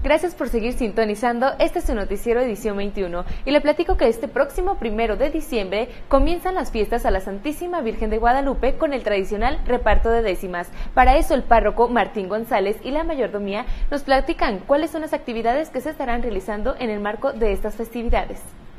Gracias por seguir sintonizando. Este es su noticiero edición 21 y le platico que este próximo 1 de diciembre comienzan las fiestas a la Santísima Virgen de Guadalupe con el tradicional reparto de décimas. Para eso el párroco Martín González y la mayordomía nos platican cuáles son las actividades que se estarán realizando en el marco de estas festividades.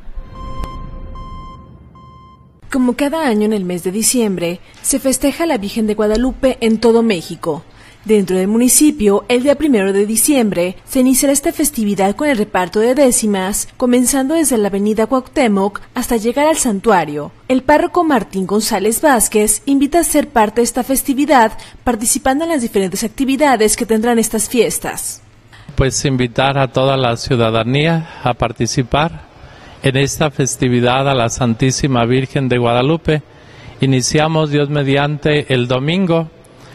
Como cada año en el mes de diciembre, se festeja la Virgen de Guadalupe en todo México. Dentro del municipio, el día 1 de diciembre, se iniciará esta festividad con el reparto de décimas, comenzando desde la avenida Cuauhtémoc hasta llegar al santuario. El párroco Martín González Vázquez invita a ser parte de esta festividad, participando en las diferentes actividades que tendrán estas fiestas. Pues invitar a toda la ciudadanía a participar en esta festividad a la Santísima Virgen de Guadalupe. Iniciamos, Dios mediante, el domingo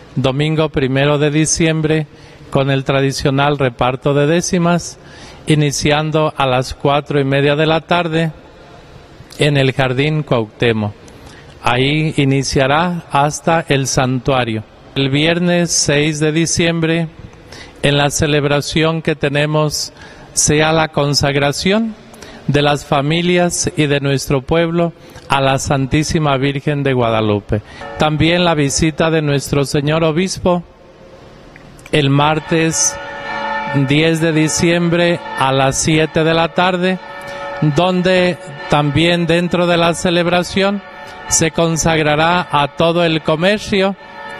1 de diciembre, con el tradicional reparto de décimas, iniciando a las 4:30 de la tarde en el Jardín Cuauhtémoc. Ahí iniciará hasta el santuario. El viernes 6 de diciembre, en la celebración que tenemos, sea la consagración de las familias y de nuestro pueblo a la Santísima Virgen de Guadalupe. También la visita de nuestro señor obispo el martes 10 de diciembre a las 7 de la tarde, donde también dentro de la celebración se consagrará a todo el comercio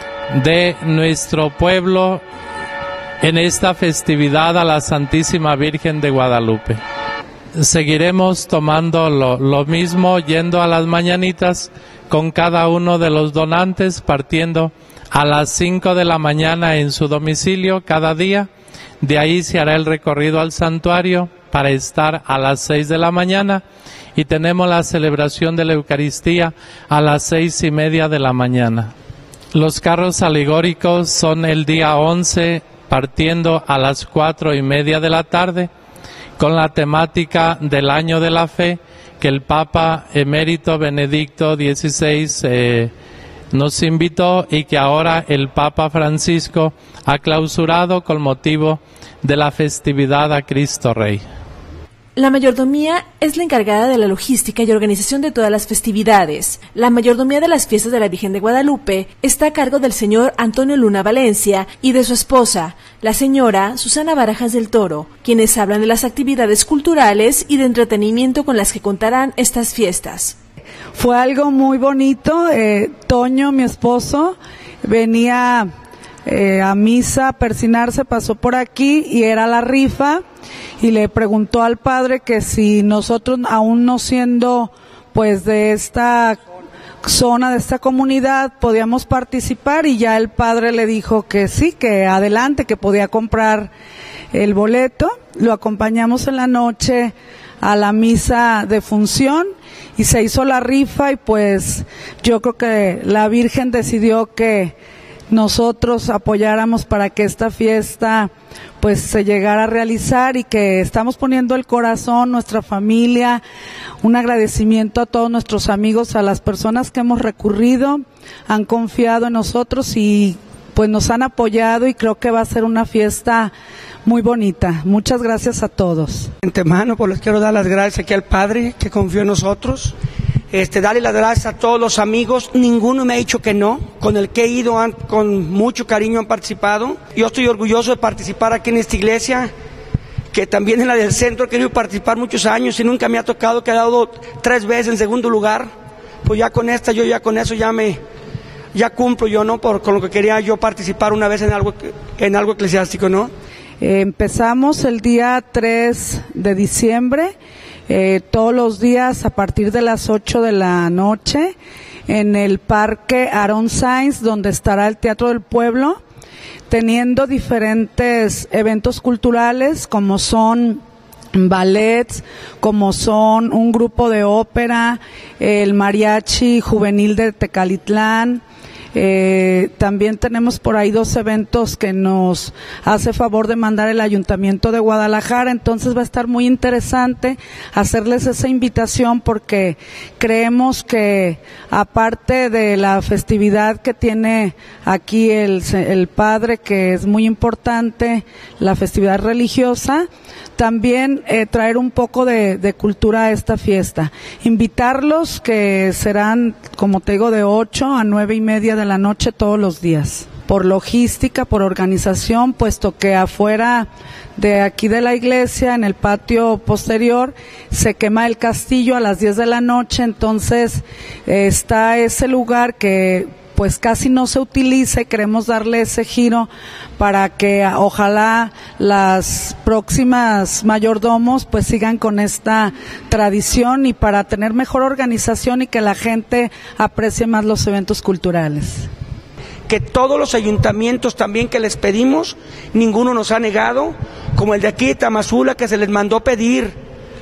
de nuestro pueblo en esta festividad a la Santísima Virgen de Guadalupe. Seguiremos tomando lo mismo, yendo a las mañanitas con cada uno de los donantes, partiendo a las 5 de la mañana en su domicilio cada día. De ahí se hará el recorrido al santuario para estar a las 6 de la mañana y tenemos la celebración de la Eucaristía a las 6:30 de la mañana. Los carros alegóricos son el día 11, partiendo a las 4:30 de la tarde, con la temática del Año de la Fe que el Papa emérito Benedicto XVI nos invitó y que ahora el Papa Francisco ha clausurado con motivo de la festividad a Cristo Rey. La mayordomía es la encargada de la logística y organización de todas las festividades. La mayordomía de las fiestas de la Virgen de Guadalupe está a cargo del señor Antonio Luna Valencia y de su esposa, la señora Susana Barajas del Toro, quienes hablan de las actividades culturales y de entretenimiento con las que contarán estas fiestas. Fue algo muy bonito. Toño, mi esposo, venía a misa a persinarse, pasó por aquí y era la rifa y le preguntó al padre que si nosotros, aún no siendo pues de esta zona, de esta comunidad, podíamos participar, y ya el padre le dijo que sí, que adelante, que podía comprar el boleto. Lo acompañamos en la noche a la misa de función y se hizo la rifa, y pues yo creo que la Virgen decidió que nosotros apoyáramos para que esta fiesta pues se llegara a realizar, y que estamos poniendo el corazón, nuestra familia, un agradecimiento a todos nuestros amigos, a las personas que hemos recurrido, han confiado en nosotros y pues nos han apoyado, y creo que va a ser una fiesta muy bonita. Muchas gracias a todos. De antemano, pues les quiero dar las gracias aquí al Padre que confió en nosotros. Darle las gracias a todos los amigos, ninguno me ha dicho que no, con el que he ido con mucho cariño han participado. Yo estoy orgulloso de participar aquí en esta iglesia, que también en la del centro he querido participar muchos años y nunca me ha tocado, he quedado 3 veces en segundo lugar. Pues ya con esta, yo ya con eso ya cumplo yo, ¿no? Con lo que quería yo participar una vez en algo eclesiástico, ¿no? Empezamos el día 3 de diciembre. Todos los días a partir de las 8 de la noche en el Parque Aarón Sáenz, donde estará el Teatro del Pueblo, teniendo diferentes eventos culturales como son ballets, como son un grupo de ópera, el mariachi juvenil de Tecalitlán, También tenemos por ahí 2 eventos que nos hace favor de mandar el Ayuntamiento de Guadalajara, entonces va a estar muy interesante hacerles esa invitación porque creemos que aparte de la festividad que tiene aquí el Padre, que es muy importante, la festividad religiosa, también traer un poco de cultura a esta fiesta. Invitarlos, que serán, como te digo, de 8 a 9:30 de la noche todos los días. Por logística, por organización, puesto que afuera de aquí de la iglesia, en el patio posterior, se quema el castillo a las 10 de la noche, entonces está ese lugar que pues casi no se utiliza y queremos darle ese giro para que ojalá las próximas mayordomos pues sigan con esta tradición y para tener mejor organización y que la gente aprecie más los eventos culturales. Que todos los ayuntamientos también que les pedimos, ninguno nos ha negado, como el de aquí de Tamazula, que se les mandó pedir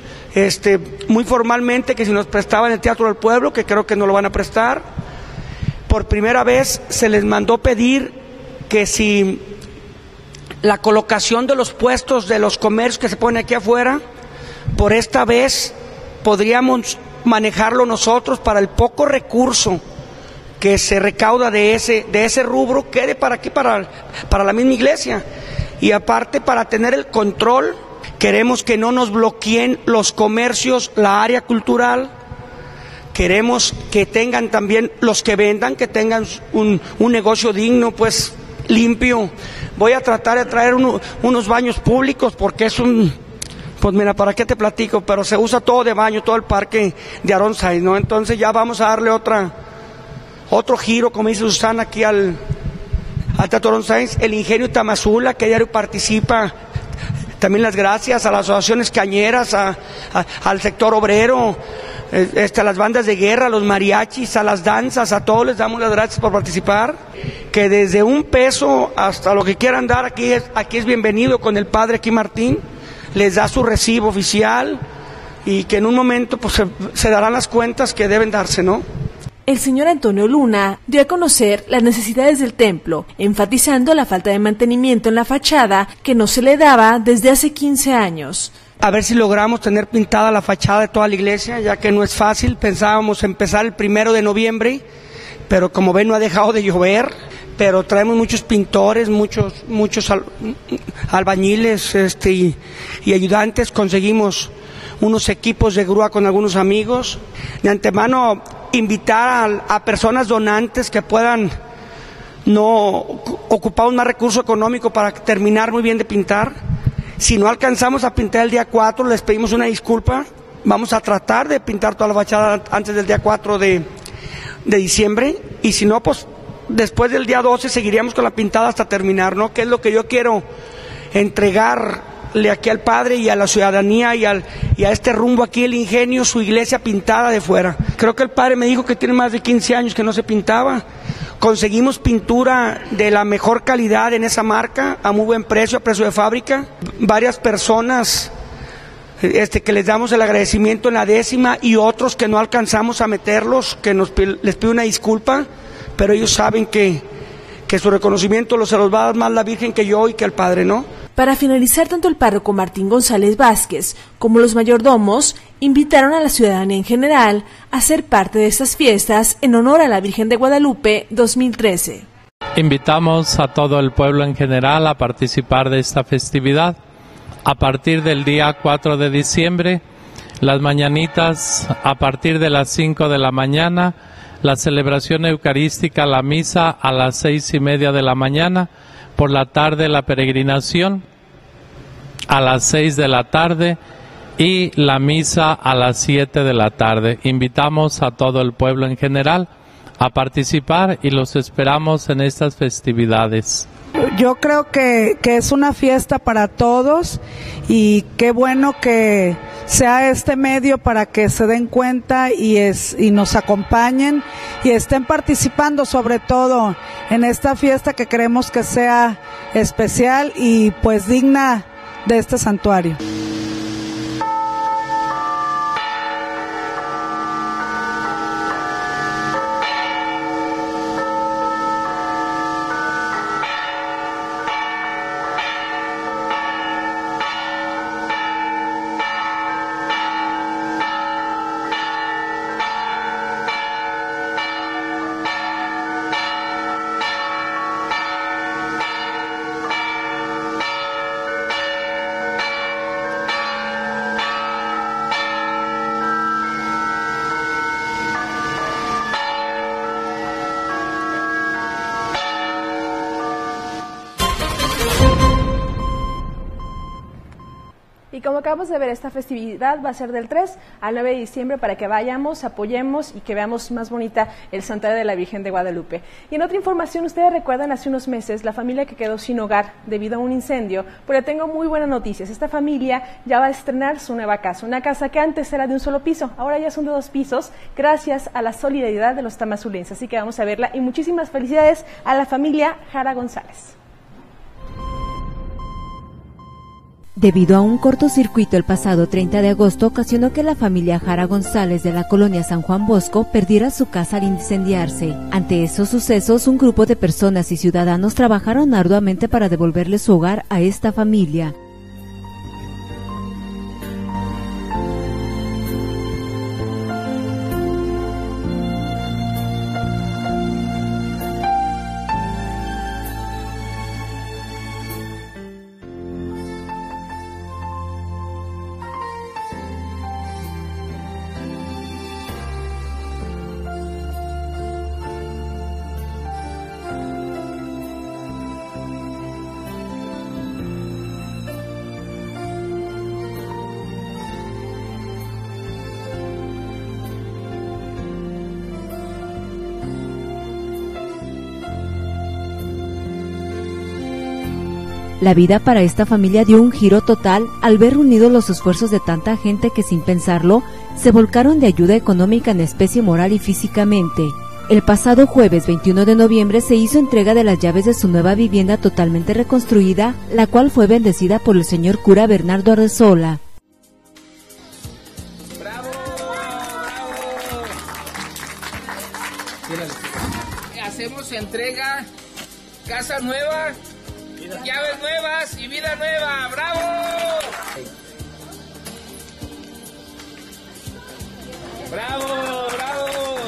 muy formalmente que si nos prestaban el Teatro del Pueblo, que creo que no lo van a prestar. Por primera vez se les mandó pedir que si la colocación de los puestos de los comercios que se ponen aquí afuera, por esta vez podríamos manejarlo nosotros para el poco recurso que se recauda de ese rubro, quede para aquí, para la misma iglesia. Y aparte, para tener el control, queremos que no nos bloqueen los comercios, la área cultural. Queremos que tengan también los que vendan, que tengan un negocio digno, pues limpio. Voy a tratar de traer unos baños públicos porque es pues mira, ¿para qué te platico? Pero se usa todo de baño, todo el parque de Aaron Sainz, ¿no? Entonces ya vamos a darle otro giro, como dice Susana, aquí al Teatro Aaron Sainz. El Ingenio Tamazula, que diario participa. También las gracias a las asociaciones cañeras, al sector obrero, a las bandas de guerra, a los mariachis, a las danzas, a todos les damos las gracias por participar. Que desde $1 hasta lo que quieran dar, aquí es bienvenido con el Padre aquí Martín, les da su recibo oficial y que en un momento pues se darán las cuentas que deben darse, ¿no? El señor Antonio Luna dio a conocer las necesidades del templo, enfatizando la falta de mantenimiento en la fachada que no se le daba desde hace 15 años. A ver si logramos tener pintada la fachada de toda la iglesia, ya que no es fácil. Pensábamos empezar el 1 de noviembre, pero como ven no ha dejado de llover, pero traemos muchos pintores, muchos albañiles y ayudantes. Conseguimos unos equipos de grúa con algunos amigos. De antemano, invitar a personas donantes que puedan no ocupar un más recurso económico para terminar muy bien de pintar. Si no alcanzamos a pintar el día 4, les pedimos una disculpa. Vamos a tratar de pintar toda la fachada antes del día 4 de diciembre. Y si no, pues después del día 12 seguiríamos con la pintada hasta terminar, ¿no? Que es lo que yo quiero entregarle aquí al Padre y a la ciudadanía y a este rumbo aquí, el Ingenio, su iglesia pintada de fuera. Creo que el Padre me dijo que tiene más de 15 años que no se pintaba. Conseguimos pintura de la mejor calidad en esa marca, a muy buen precio, a precio de fábrica. Varias personas que les damos el agradecimiento en la 10ª y otros que no alcanzamos a meterlos, que les pido una disculpa, pero ellos saben que su reconocimiento se los va a dar más la Virgen que yo y que el Padre, ¿no? Para finalizar, tanto el párroco Martín González Vázquez como los mayordomos invitaron a la ciudadanía en general a ser parte de estas fiestas en honor a la Virgen de Guadalupe 2013. Invitamos a todo el pueblo en general a participar de esta festividad. A partir del día 4 de diciembre, las mañanitas a partir de las 5 de la mañana, la celebración eucarística, la misa a las 6:30 de la mañana, por la tarde la peregrinación a las 6 de la tarde y la misa a las 7 de la tarde. Invitamos a todo el pueblo en general a participar y los esperamos en estas festividades. Yo creo que es una fiesta para todos y qué bueno que sea este medio para que se den cuenta y nos acompañen y estén participando sobre todo en esta fiesta que queremos que sea especial y pues digna de este santuario. Y como acabamos de ver, esta festividad va a ser del 3 al 9 de diciembre para que vayamos, apoyemos y que veamos más bonita el Santuario de la Virgen de Guadalupe. Y en otra información, ustedes recuerdan hace unos meses la familia que quedó sin hogar debido a un incendio, pero tengo muy buenas noticias. Esta familia ya va a estrenar su nueva casa, una casa que antes era de un solo piso, ahora ya son de 2 pisos, gracias a la solidaridad de los tamazulenses. Así que vamos a verla y muchísimas felicidades a la familia Jara González. Debido a un cortocircuito el pasado 30 de agosto, ocasionó que la familia Jara González de la colonia San Juan Bosco perdiera su casa al incendiarse. Ante esos sucesos, un grupo de personas y ciudadanos trabajaron arduamente para devolverle su hogar a esta familia. La vida para esta familia dio un giro total al ver unidos los esfuerzos de tanta gente que sin pensarlo se volcaron de ayuda económica en especie moral y físicamente. El pasado jueves 21 de noviembre se hizo entrega de las llaves de su nueva vivienda totalmente reconstruida, la cual fue bendecida por el señor cura Bernardo Arrezola. ¡Bravo! ¡Bravo! Hacemos entrega, casa nueva, llaves nuevas y vida nueva. ¡Bravo! ¡Bravo! ¡Bravo!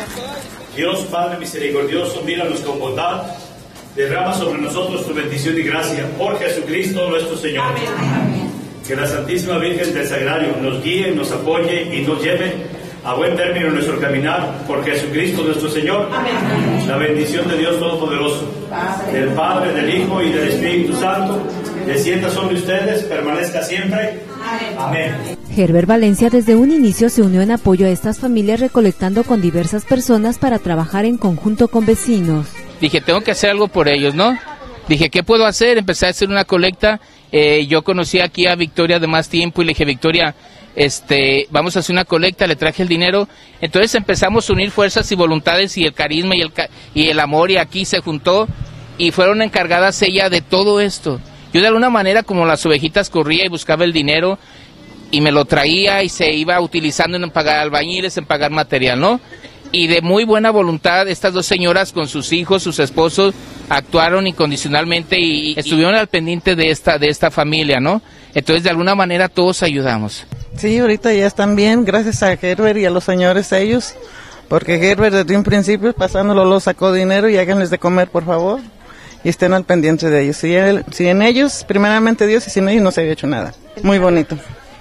Dios Padre misericordioso, míranos con bondad, derrama sobre nosotros tu bendición y gracia por Jesucristo nuestro Señor. Amén. Que la Santísima Virgen del Sagrario nos guíe, nos apoye y nos lleve a buen término en nuestro caminar por Jesucristo nuestro Señor. Amén. La bendición de Dios Todopoderoso, del Padre, del Hijo y del Espíritu Santo, descienda sobre ustedes, permanezca siempre. Amén. Herbert Valencia desde un inicio se unió en apoyo a estas familias, recolectando con diversas personas para trabajar en conjunto con vecinos. Dije, tengo que hacer algo por ellos, ¿no? Dije, ¿qué puedo hacer? Empecé a hacer una colecta. Yo conocí aquí a Victoria de más tiempo y le dije, Victoria, vamos a hacer una colecta, le traje el dinero. Entonces empezamos a unir fuerzas y voluntades y el carisma y el amor, y aquí se juntó y fueron encargadas ella de todo esto. Yo de alguna manera, como las ovejitas, corría y buscaba el dinero y me lo traía y se iba utilizando en pagar albañiles, en pagar material, ¿no? Y de muy buena voluntad, estas dos señoras con sus hijos, sus esposos, actuaron incondicionalmente y estuvieron al pendiente de esta familia, ¿no? Entonces, de alguna manera, todos ayudamos. Sí, ahorita ya están bien, gracias a Herbert y a los señores ellos, porque Herbert desde un principio, pasándolo, lo sacó dinero y háganles de comer, por favor, y estén al pendiente de ellos. Si en ellos, primeramente Dios, y sin ellos no se había hecho nada. Muy bonito,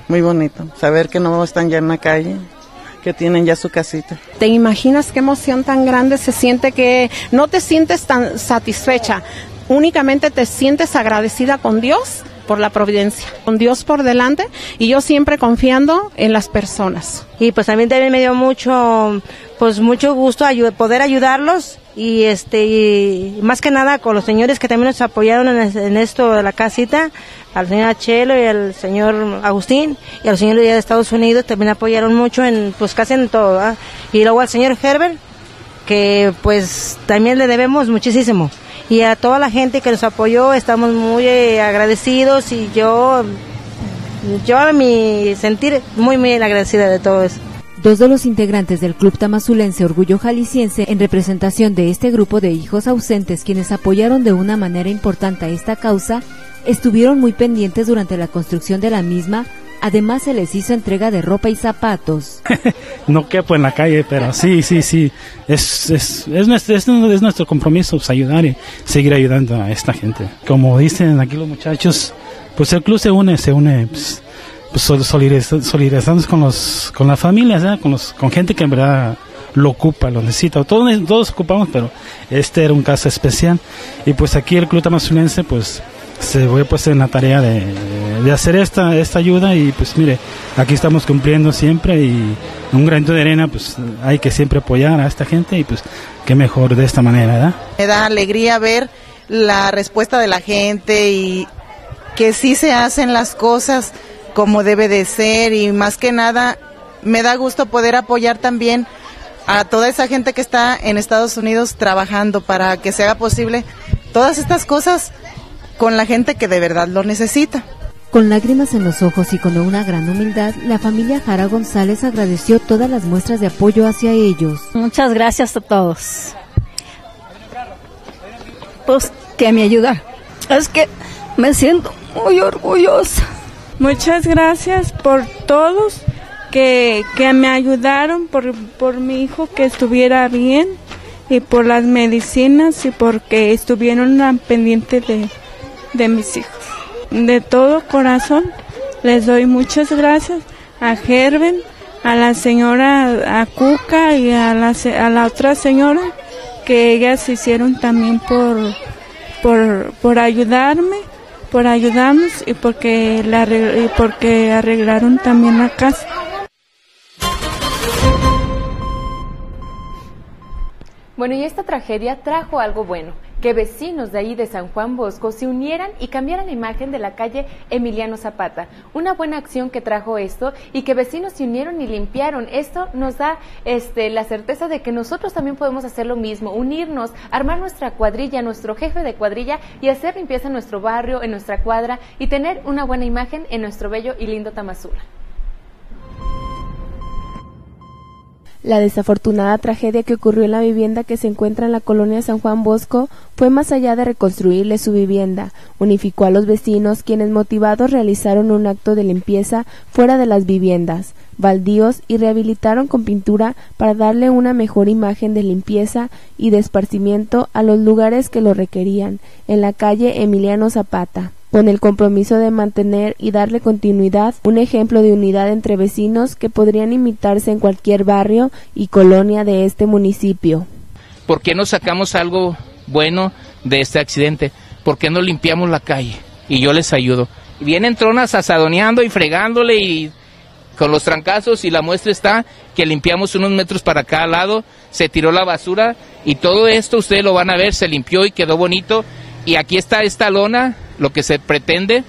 saber que no están ya en la calle, que tienen ya su casita. ¿Te imaginas qué emoción tan grande se siente, que no te sientes tan satisfecha, únicamente te sientes agradecida con Dios por la providencia, con Dios por delante, y yo siempre confiando en las personas. Y pues también me dio mucho gusto poder ayudarlos y más que nada con los señores que también nos apoyaron en esto de la casita, al señor Chelo y al señor Agustín y a los señores de Estados Unidos también apoyaron mucho casi en todo, ¿verdad? Y luego al señor Herbert, que pues también le debemos muchísimo, y a toda la gente que nos apoyó estamos muy agradecidos, y yo a mi sentir muy agradecida de todo eso. Dos de los integrantes del Club Tamazulense Orgullo Jalisciense, en representación de este grupo de hijos ausentes, quienes apoyaron de una manera importante a esta causa, estuvieron muy pendientes durante la construcción de la misma. Además, se les hizo entrega de ropa y zapatos. No quepo en la calle, pero sí. Es nuestro compromiso, pues, ayudar y seguir ayudando a esta gente. Como dicen aquí los muchachos, pues el club se une pues solidarizándose con las familias, ¿eh? con gente que en verdad lo ocupa, lo necesita. Todos ocupamos, pero este era un caso especial. Y pues aquí el Club Tamazulense pues se fue pues en la tarea de de hacer esta ayuda, y pues mire, aquí estamos cumpliendo siempre, y un granito de arena, pues hay que siempre apoyar a esta gente, y pues qué mejor de esta manera, ¿verdad? Me da alegría ver la respuesta de la gente y que sí se hacen las cosas como debe de ser, y más que nada me da gusto poder apoyar también a toda esa gente que está en Estados Unidos trabajando para que se haga posible todas estas cosas con la gente que de verdad lo necesita. Con lágrimas en los ojos y con una gran humildad, la familia Jara González agradeció todas las muestras de apoyo hacia ellos. Muchas gracias a todos. Pues que me ayuda. Es que me siento muy orgullosa. Muchas gracias por todos que me ayudaron, por mi hijo que estuviera bien, y por las medicinas, y porque estuvieron al pendiente de mis hijos. De todo corazón les doy muchas gracias a Gerben, a la señora, a Cuca, y a la otra señora, que ellas hicieron también por ayudarme, por ayudarnos, y porque arreglaron también la casa. Bueno, y esta tragedia trajo algo bueno, que vecinos de ahí de San Juan Bosco se unieran y cambiaran la imagen de la calle Emiliano Zapata. Una buena acción que trajo esto, y que vecinos se unieron y limpiaron. Esto nos da la certeza de que nosotros también podemos hacer lo mismo, unirnos, armar nuestra cuadrilla, nuestro jefe de cuadrilla, y hacer limpieza en nuestro barrio, en nuestra cuadra, y tener una buena imagen en nuestro bello y lindo Tamazula. La desafortunada tragedia que ocurrió en la vivienda que se encuentra en la colonia San Juan Bosco fue más allá de reconstruirle su vivienda. Unificó a los vecinos, quienes motivados realizaron un acto de limpieza fuera de las viviendas, baldíos, y rehabilitaron con pintura para darle una mejor imagen de limpieza y de esparcimiento a los lugares que lo requerían, en la calle Emiliano Zapata, con el compromiso de mantener y darle continuidad, un ejemplo de unidad entre vecinos que podrían imitarse en cualquier barrio y colonia de este municipio. ¿Por qué no sacamos algo bueno de este accidente? ¿Por qué no limpiamos la calle? Y yo les ayudo. Vienen tronas asadoneando y fregándole y con los trancazos, y la muestra está que limpiamos unos metros para cada lado, se tiró la basura, y todo esto ustedes lo van a ver, se limpió y quedó bonito. Y aquí está esta lona, lo que se pretende,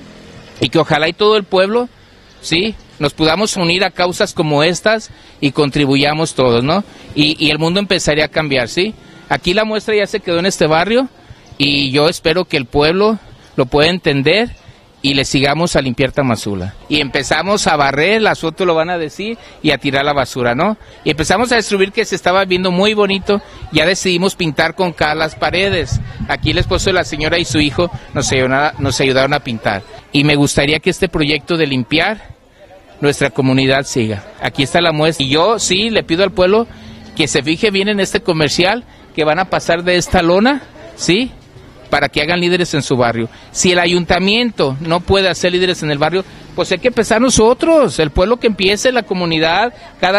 y que ojalá y todo el pueblo, sí, nos podamos unir a causas como estas y contribuyamos todos, ¿no? Y el mundo empezaría a cambiar, ¿sí? Aquí la muestra ya se quedó en este barrio, y yo espero que el pueblo lo pueda entender y le sigamos a limpiar Tamazula. Y empezamos a barrer, las fotos lo van a decir, y a tirar la basura, ¿no? Y empezamos a destruir, que se estaba viendo muy bonito. Ya decidimos pintar con cal las paredes. Aquí el esposo de la señora y su hijo nos ayudaron a pintar. Y me gustaría que este proyecto de limpiar nuestra comunidad siga. Aquí está la muestra. Y yo sí le pido al pueblo que se fije bien en este comercial, que van a pasar de esta lona, ¿sí?, para que hagan líderes en su barrio. Si el ayuntamiento no puede hacer líderes en el barrio, pues hay que empezar nosotros, el pueblo, que empiece, la comunidad, cada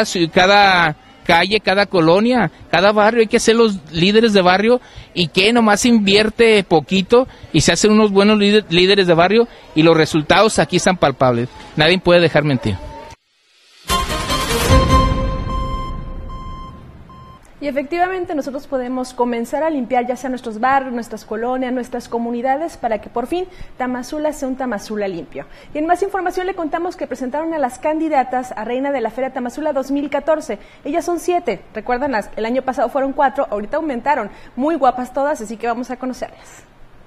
calle, cada colonia, cada barrio, hay que ser los líderes de barrio, y que nomás invierte poquito y se hacen unos buenos líderes de barrio, y los resultados aquí están palpables. Nadie puede dejar mentir. Y efectivamente nosotros podemos comenzar a limpiar ya sea nuestros barrios, nuestras colonias, nuestras comunidades, para que por fin Tamazula sea un Tamazula limpio. Y en más información le contamos que presentaron a las candidatas a Reina de la Feria Tamazula 2014. Ellas son 7, recuerdan, el año pasado fueron 4, ahorita aumentaron, muy guapas todas, así que vamos a conocerlas.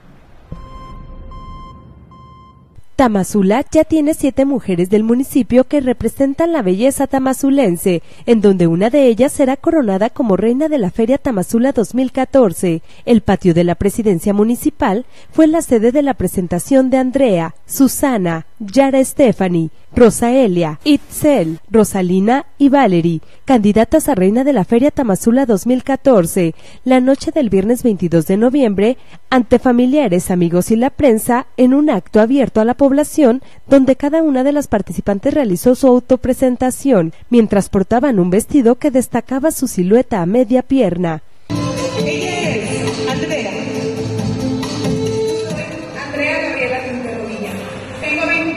Tamazula ya tiene 7 mujeres del municipio que representan la belleza tamazulense, en donde una de ellas será coronada como reina de la Feria Tamazula 2014. El patio de la presidencia municipal fue la sede de la presentación de Andrea, Susana, Yara Stephanie, Rosaelia, Itzel, Rosalina y Valerie, candidatas a reina de la Feria Tamazula 2014, la noche del viernes 22 de noviembre, ante familiares, amigos y la prensa, en un acto abierto a la población, donde cada una de las participantes realizó su autopresentación, mientras portaban un vestido que destacaba su silueta a media pierna. Ella es Andrea Gabriela Quinterovilla. Tengo 20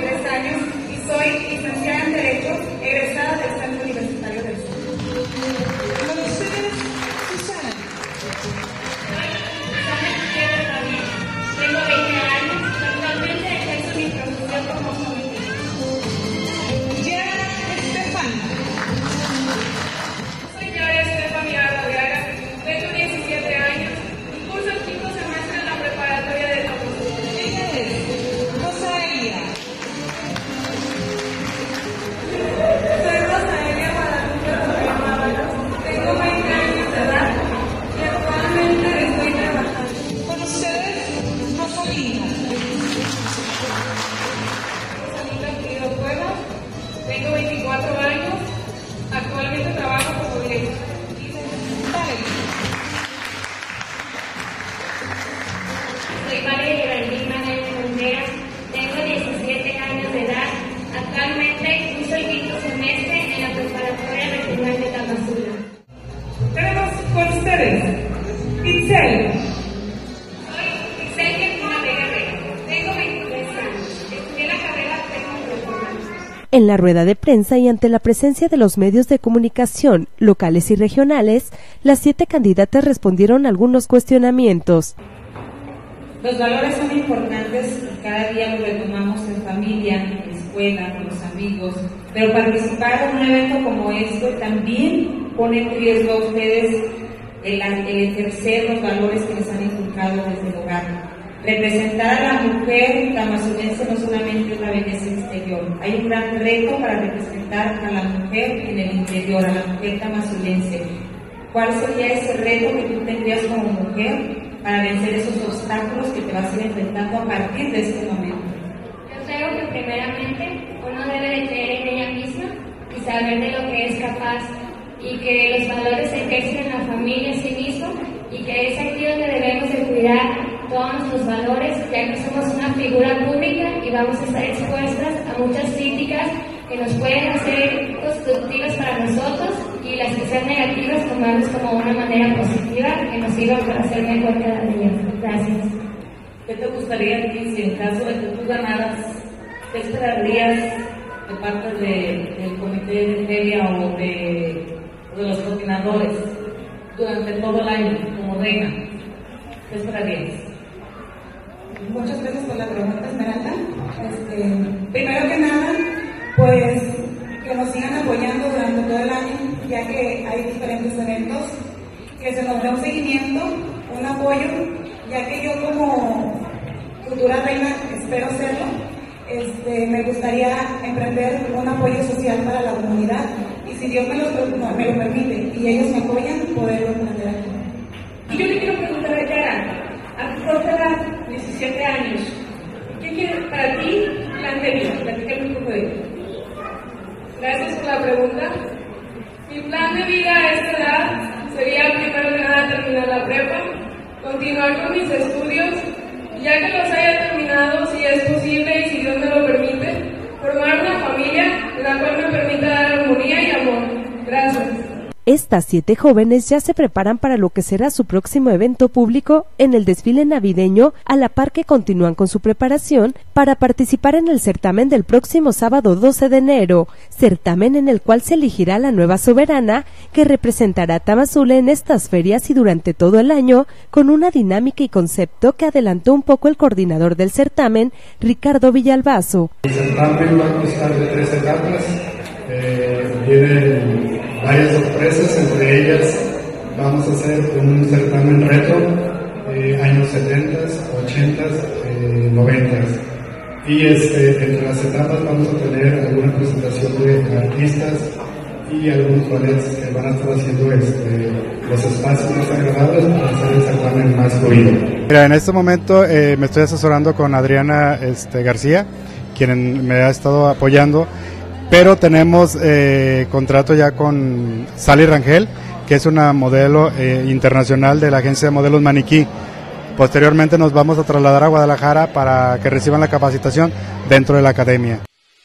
Tengo 20 años, actualmente ejerzo mi profesión como joven. Yara Estefan. Soy Yara Estefan Villarreal, tengo 17 años y curso el quinto semestre en la preparatoria de Tamaulipas. Ella es Rosaelia. Soy Rosaelia Guadalupe Rodríguez. Tengo 20 años de edad y actualmente estoy trabajando. Con ustedes, Rosalina. Rosalina Querido Cuevas, tengo 24 años, actualmente trabajo como directora. Soy María Geraldine Manuel Fronteras, tengo 17 años de edad, actualmente curso el quinto semestre en la preparatoria regional de Tamazula. Tenemos con ustedes, Itzel. Soy Itzel Quertina Guerrero, tengo 23 años, estudié la carrera técnico de informática. En la rueda de prensa y ante la presencia de los medios de comunicación locales y regionales, las 7 candidatas respondieron a algunos cuestionamientos. Los valores son importantes y cada día los retomamos en familia, en escuela, con los amigos, pero participar en un evento como este también pone en riesgo a ustedes el ejercer los valores que les han inculcado desde el hogar. Representar a la mujer tamazulense no solamente es la belleza exterior, hay un gran reto para representar a la mujer en el interior, a la mujer tamazulense. ¿Cuál sería ese reto que tú tendrías como mujer para vencer esos obstáculos que te vas a ir enfrentando a partir de este momento? Yo creo que primeramente uno debe de creer en ella misma y saber de lo que es capaz y que los valores se ejercen en la familia en sí mismo y que es aquí donde debemos de cuidar todos nuestros valores, ya que somos una figura pública y vamos a estar expuestas a muchas críticas que nos pueden hacer constructivas para nosotros y las que sean negativas tomarlas como una manera positiva que nos sirva para ser mejor cada día. Gracias. ¿Qué te gustaría a ti si en caso de que tú ganaras, qué esperarías de parte del comité de feria o de los coordinadores durante todo el año como reina? ¿Qué esperarías? Muchas gracias por la pregunta, Esmeralda. Primero que nada, pues que nos sigan apoyando durante todo el año, ya que hay diferentes eventos, que se nos dé un seguimiento, un apoyo, ya que yo como futura reina espero serlo. Me gustaría emprender un apoyo social para la comunidad y si Dios me lo permite y ellos me apoyan, poderlo emprender aquí. Y yo le quiero preguntar a Yara, a tu corta edad, 17 años, ¿qué quiere para ti plan de vida? Platícame un poco de ello. Gracias por la pregunta. Mi plan de vida a esta edad sería primero que nada terminar la prepa, continuar con mis estudios, y ya que los haya terminado, si es posible y si Dios me lo permite, formar una familia en la cual me permita dar armonía y amor. Gracias. Estas 7 jóvenes ya se preparan para lo que será su próximo evento público en el desfile navideño, a la par que continúan con su preparación para participar en el certamen del próximo sábado 12 de enero, certamen en el cual se elegirá la nueva soberana que representará a Tamazula en estas ferias y durante todo el año, con una dinámica y concepto que adelantó un poco el coordinador del certamen, Ricardo Villalbazo. El certamen va a constar de 3 etapas, vienen varias sorpresas, entre ellas vamos a hacer un certamen reto, años 70, 80, 90. Y entre las etapas vamos a tener alguna presentación de artistas y algunos ballets que van a estar haciendo los espacios más agradables para hacer el certamen más fluido. Mira, en este momento me estoy asesorando con Adriana García, quien me ha estado apoyando, pero tenemos contrato ya con Sally Rangel, que es una modelo internacional de la agencia de modelos Maniquí. Posteriormente nos vamos a trasladar a Guadalajara para que reciban la capacitación dentro de la academia.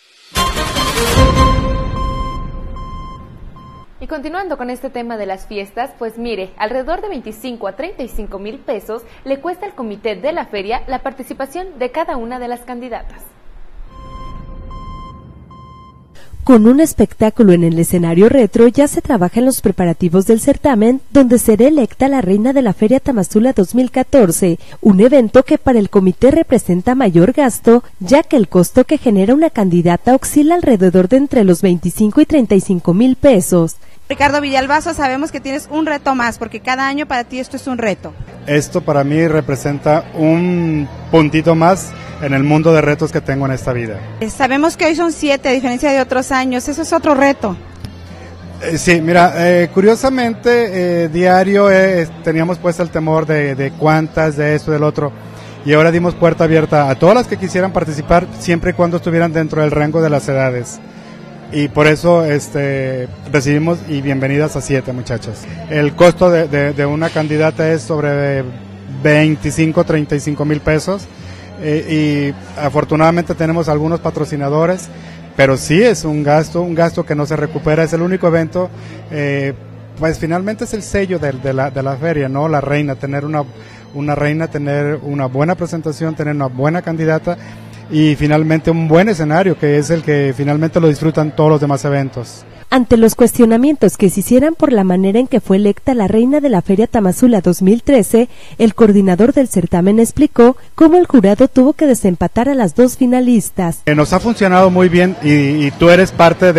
Y continuando con este tema de las fiestas, pues mire, alrededor de 25 a 35 mil pesos le cuesta al comité de la feria la participación de cada una de las candidatas. Con un espectáculo en el escenario retro, ya se trabaja en los preparativos del certamen, donde será electa la reina de la Feria Tamazula 2014, un evento que para el comité representa mayor gasto, ya que el costo que genera una candidata oscila alrededor de entre los 25 y 35 mil pesos. Ricardo Villalbazo, sabemos que tienes un reto más, porque cada año para ti esto es un reto. Esto para mí representa un puntito más en el mundo de retos que tengo en esta vida. Sabemos que hoy son 7, a diferencia de otros años, eso es otro reto. Sí, mira, curiosamente diario teníamos pues el temor de cuántas, de esto, del otro, y ahora dimos puerta abierta a todas las que quisieran participar, siempre y cuando estuvieran dentro del rango de las edades. Y por eso recibimos y bienvenidas a 7 muchachas. El costo de una candidata es sobre 25, 35 mil pesos. Y afortunadamente tenemos algunos patrocinadores, pero sí es un gasto que no se recupera. Es el único evento, pues finalmente es el sello de la feria, ¿no? La reina, tener una reina, tener una buena presentación, tener una buena candidata y finalmente un buen escenario, que es el que finalmente lo disfrutan todos los demás eventos. Ante los cuestionamientos que se hicieran por la manera en que fue electa la reina de la Feria Tamazula 2013, el coordinador del certamen explicó cómo el jurado tuvo que desempatar a las 2 finalistas. Nos ha funcionado muy bien y tú eres parte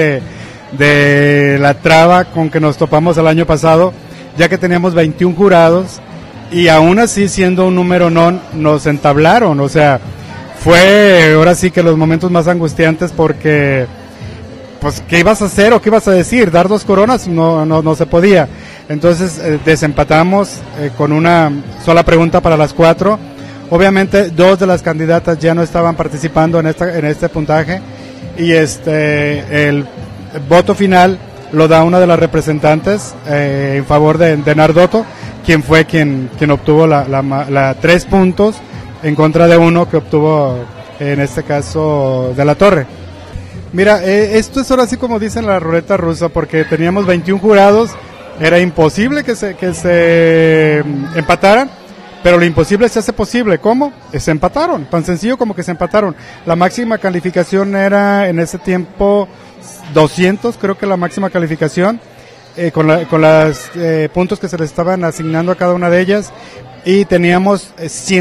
de la traba con que nos topamos el año pasado, ya que teníamos 21 jurados y aún así, siendo un número non, nos entablaron. O sea, fue ahora sí que los momentos más angustiantes porque... pues ¿qué ibas a hacer o qué ibas a decir? Dar 2 coronas no se podía. Entonces desempatamos con una sola pregunta para las 4. Obviamente 2 de las candidatas ya no estaban participando en este puntaje y el voto final lo da una de las representantes en favor de Nardotto, quien fue quien obtuvo la 3 puntos en contra de 1 que obtuvo en este caso de la Torre. Mira, esto es ahora sí como dicen la ruleta rusa, porque teníamos 21 jurados, era imposible que se empataran, pero lo imposible se hace posible. ¿Cómo? Se empataron, tan sencillo como que se empataron. La máxima calificación era en ese tiempo 200, creo que la máxima calificación, con los puntos que se les estaban asignando a cada una de ellas, y teníamos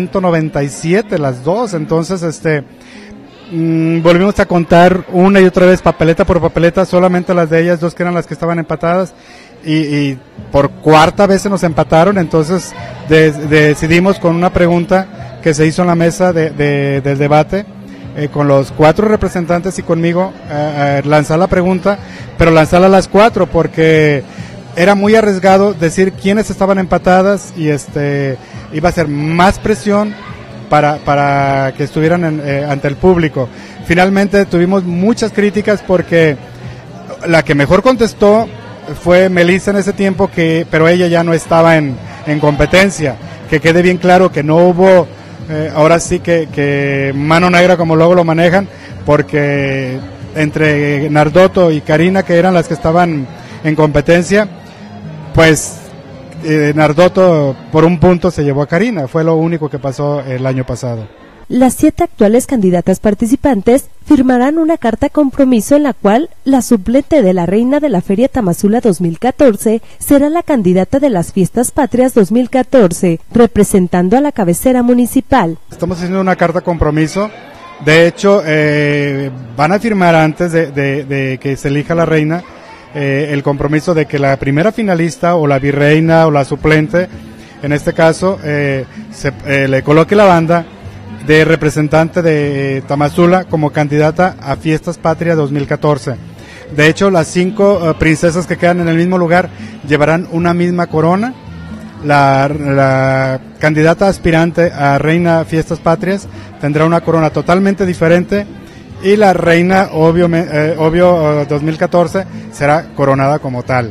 197 las dos, entonces volvimos a contar una y otra vez papeleta por papeleta, solamente las de ellas 2 que eran las que estaban empatadas y por 4ª vez se nos empataron. Entonces decidimos con una pregunta que se hizo en la mesa del debate con los 4 representantes y conmigo lanzar la pregunta, pero lanzarla a las 4 porque era muy arriesgado decir quiénes estaban empatadas y iba a ser más presión para que estuvieran ante el público. Finalmente tuvimos muchas críticas porque la que mejor contestó fue Melissa en ese tiempo, pero ella ya no estaba en competencia. Que quede bien claro que no hubo, ahora sí que mano negra como luego lo manejan, porque entre Nardotto y Karina, que eran las que estaban en competencia, pues Nardotto por un punto se llevó a Karina, fue lo único que pasó el año pasado. Las 7 actuales candidatas participantes firmarán una carta compromiso en la cual la suplente de la reina de la Feria Tamazula 2014 será la candidata de las Fiestas Patrias 2014, representando a la cabecera municipal. Estamos haciendo una carta compromiso, de hecho van a firmar antes de que se elija la reina, el compromiso de que la primera finalista o la virreina o la suplente, en este caso, le coloque la banda de representante de Tamazula como candidata a Fiestas Patrias 2014. De hecho, las 5 princesas que quedan en el mismo lugar llevarán una misma corona. La candidata aspirante a Reina Fiestas Patrias tendrá una corona totalmente diferente. Y la reina, obvio 2014, será coronada como tal.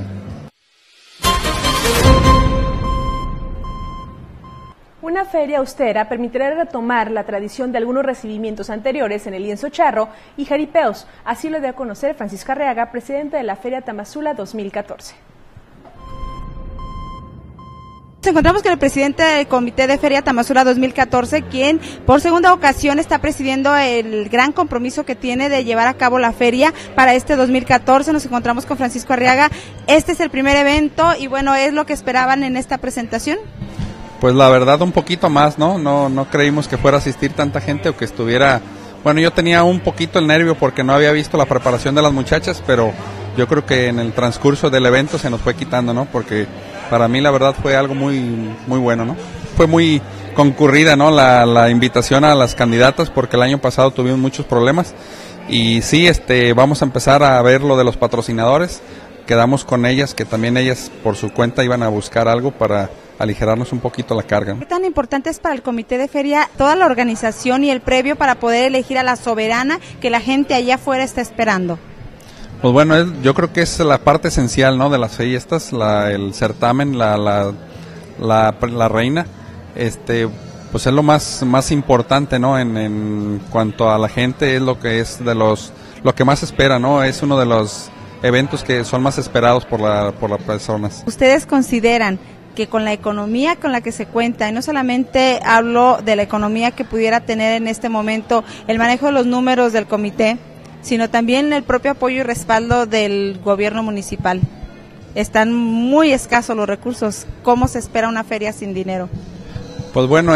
Una feria austera permitirá retomar la tradición de algunos recibimientos anteriores en el lienzo charro y jaripeos. Así lo dio a conocer Francisco Arriaga, presidente de la Feria Tamazula 2014. Nos encontramos con el presidente del Comité de Feria Tamazula 2014, quien por segunda ocasión está presidiendo el gran compromiso que tiene de llevar a cabo la feria para este 2014. Nos encontramos con Francisco Arriaga. Este es el primer evento y bueno, ¿es lo que esperaban en esta presentación? Pues la verdad un poquito más, ¿no? No creímos que fuera a asistir tanta gente o que estuviera... Bueno, yo tenía un poquito el nervio porque no había visto la preparación de las muchachas, pero yo creo que en el transcurso del evento se nos fue quitando, ¿no? Porque para mí la verdad fue algo muy bueno, ¿no? Fue muy concurrida, ¿no? La invitación a las candidatas porque el año pasado tuvimos muchos problemas y sí, vamos a empezar a ver lo de los patrocinadores. Quedamos con ellas, que también ellas por su cuenta iban a buscar algo para aligerarnos un poquito la carga, ¿no? ¿Qué tan importante es para el comité de feria toda la organización y el previo para poder elegir a la soberana que la gente allá afuera está esperando? Pues bueno, yo creo que es la parte esencial, ¿no? De las fiestas, el certamen, la reina, pues es lo más importante, ¿no? En cuanto a la gente, es lo que más espera, ¿no? Es uno de los eventos que son más esperados por las personas. ¿Ustedes consideran que con la economía con la que se cuenta, y no solamente hablo de la economía que pudiera tener en este momento el manejo de los números del comité, sino también el propio apoyo y respaldo del gobierno municipal, están muy escasos los recursos? ¿Cómo se espera una feria sin dinero? Pues bueno,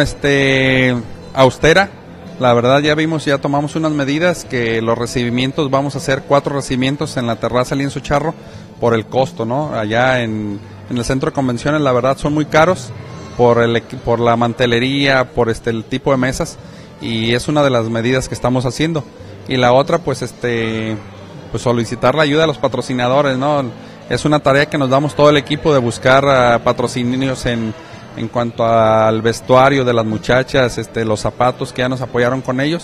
austera, la verdad ya tomamos unas medidas que los recibimientos, vamos a hacer 4 recibimientos en la terraza Lienzo Charro por el costo, ¿no? Allá en el centro de convenciones la verdad son muy caros por la mantelería, por el tipo de mesas, y es una de las medidas que estamos haciendo. Y la otra pues pues solicitar la ayuda a los patrocinadores, ¿no? Es una tarea que nos damos todo el equipo de buscar patrocinios en cuanto al vestuario de las muchachas, los zapatos que ya nos apoyaron con ellos,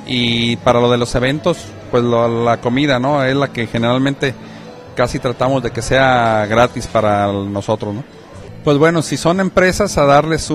y para lo de los eventos pues la comida, ¿no? Es la que generalmente casi tratamos de que sea gratis para nosotros, ¿no? Pues bueno, si son empresas, a darles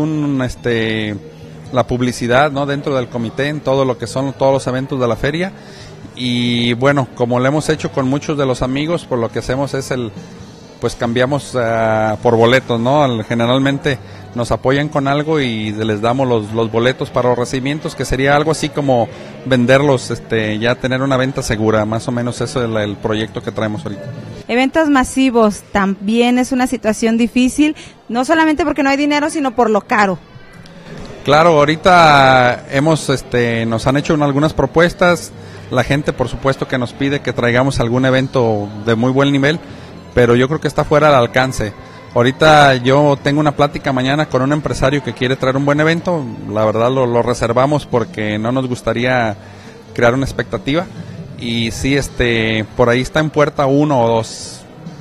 la publicidad, ¿no? Dentro del comité, en todo lo que son todos los eventos de la feria. Y bueno, como lo hemos hecho con muchos de los amigos, pues lo que hacemos es pues cambiamos por boletos, ¿no? Generalmente nos apoyan con algo y les damos los boletos para los recibimientos, que sería algo así como venderlos, ya tener una venta segura, más o menos eso es el proyecto que traemos ahorita. Eventos masivos también es una situación difícil, no solamente porque no hay dinero, sino por lo caro. Claro, ahorita nos han hecho algunas propuestas, la gente por supuesto que nos pide que traigamos algún evento de muy buen nivel, pero yo creo que está fuera del alcance. Ahorita yo tengo una plática mañana con un empresario que quiere traer un buen evento, la verdad lo reservamos porque no nos gustaría crear una expectativa, y sí, por ahí está en puerta 1 o 2.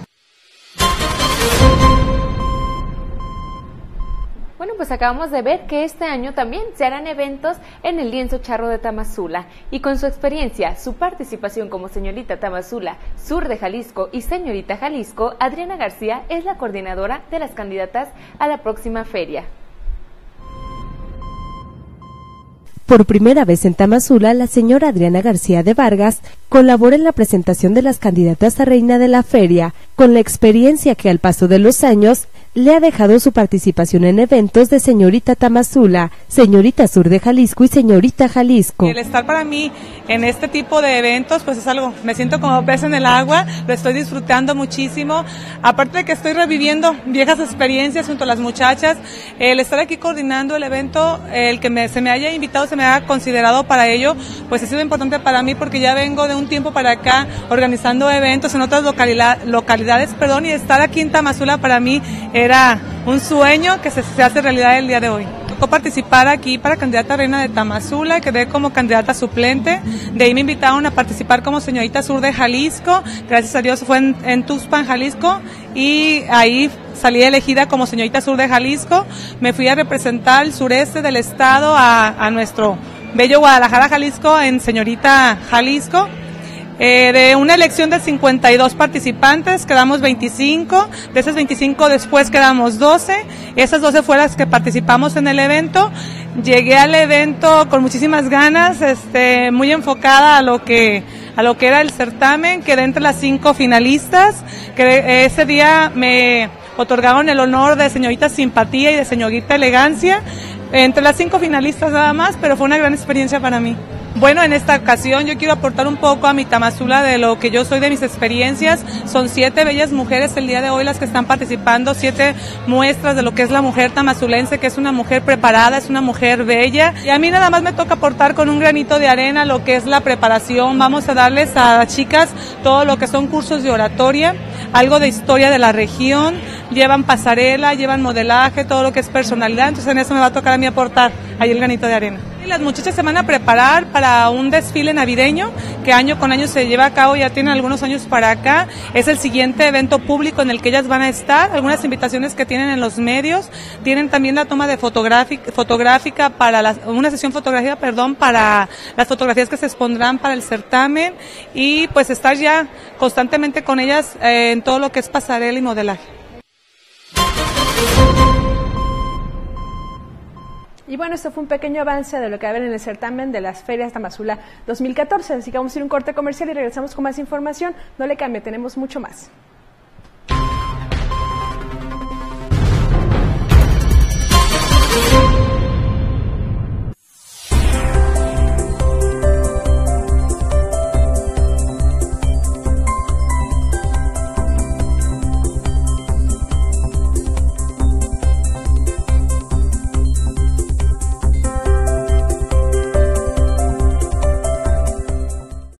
Bueno, pues acabamos de ver que este año también se harán eventos en el Lienzo Charro de Tamazula, y con su experiencia, su participación como señorita Tamazula, Sur de Jalisco y señorita Jalisco, Adriana García es la coordinadora de las candidatas a la próxima feria. Por primera vez en Tamazula, la señora Adriana García de Vargas colabora en la presentación de las candidatas a reina de la feria, con la experiencia que al paso de los años le ha dejado su participación en eventos de señorita Tamazula, señorita Sur de Jalisco y señorita Jalisco. El estar para mí en este tipo de eventos pues es algo, me siento como pez en el agua, lo estoy disfrutando muchísimo, aparte de que estoy reviviendo viejas experiencias junto a las muchachas, el estar aquí coordinando el evento, el que se me haya invitado, se me haya considerado para ello, pues ha sido importante para mí porque ya vengo de un tiempo para acá organizando eventos en otras localidades, y estar aquí en Tamazula para mí era un sueño que se hace realidad el día de hoy. Tocó participar aquí para candidata a reina de Tamazula, quedé como candidata suplente, de ahí me invitaron a participar como señorita Sur de Jalisco, gracias a Dios fue en Tuxpan, Jalisco, y ahí salí elegida como señorita Sur de Jalisco, me fui a representar el sureste del estado a nuestro bello Guadalajara, Jalisco, en señorita Jalisco. De una elección de 52 participantes, quedamos 25, de esas 25 después quedamos 12, esas 12 fueron las que participamos en el evento. Llegué al evento con muchísimas ganas, muy enfocada a lo que era el certamen, quedé entre las 5 finalistas, que ese día me otorgaron el honor de señorita simpatía y de señorita elegancia, entre las 5 finalistas nada más, pero fue una gran experiencia para mí. Bueno, en esta ocasión yo quiero aportar un poco a mi Tamazula de lo que yo soy, de mis experiencias. Son 7 bellas mujeres el día de hoy las que están participando, 7 muestras de lo que es la mujer tamazulense, que es una mujer preparada, es una mujer bella. Y a mí nada más me toca aportar con un granito de arena lo que es la preparación. Vamos a darles a las chicas todo lo que son cursos de oratoria, algo de historia de la región, llevan pasarela, llevan modelaje, todo lo que es personalidad. Entonces en eso me va a tocar a mí aportar ahí el granito de arena. Y las muchachas se van a preparar para un desfile navideño que año con año se lleva a cabo, ya tienen algunos años para acá. Es el siguiente evento público en el que ellas van a estar, algunas invitaciones que tienen en los medios, tienen también la toma de fotográfica para una sesión fotográfica, para las fotografías que se expondrán para el certamen, y pues estar ya constantemente con ellas en todo lo que es pasarela y modelaje. Y bueno, esto fue un pequeño avance de lo que va a haber en el certamen de las Ferias Tamazula 2014. Así que vamos a ir a un corte comercial y regresamos con más información. No le cambie, tenemos mucho más.